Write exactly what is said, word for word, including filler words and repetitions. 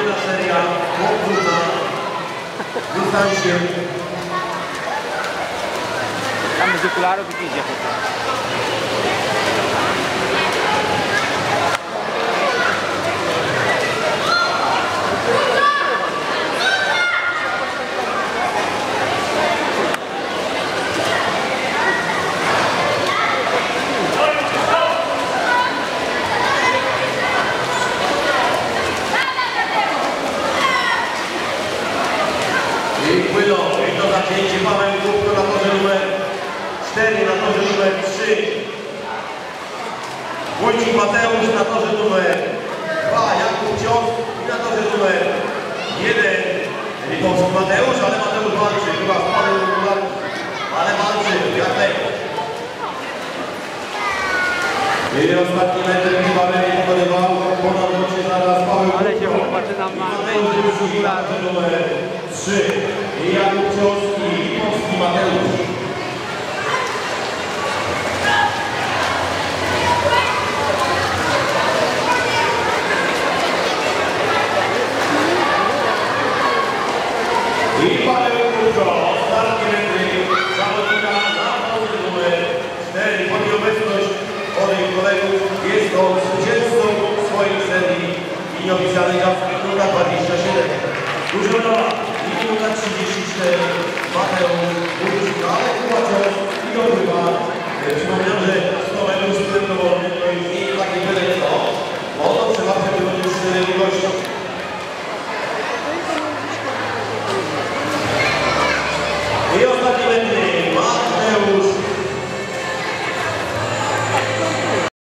kolejna seria chłopców na dystansie. Tam bez okularów i idzie. I płyną, i to zacięcie Paweł Kubko na torze numer cztery, na torze numer trzy. Wójcik Mateusz na torze numer dwa, Jakub Cios i na torze numer jeden. Lipowski Mateusz, ale Mateusz walczy, chyba wpadł do walki, ale walczy, jak lej. I ostatni metr chyba będzie pokonywał, ponad się zaraz Paweł Ale się chłopaczy nam ma na torze numer trzy. I Jakub Cios i Lipowski Mateusz. I Paweł Kubko, ostatni metry zawodnika na torze numer cztery. Pod obecność moich kolegów jest on zwycięzcą swojej serii i nieoficjalnej jazdy minuta dwadzieścia siedem. Dużo minuta trzydzieści cztery. Mateusz Wójcik, ale Kuba Cios i ogrywa. Przypominam, że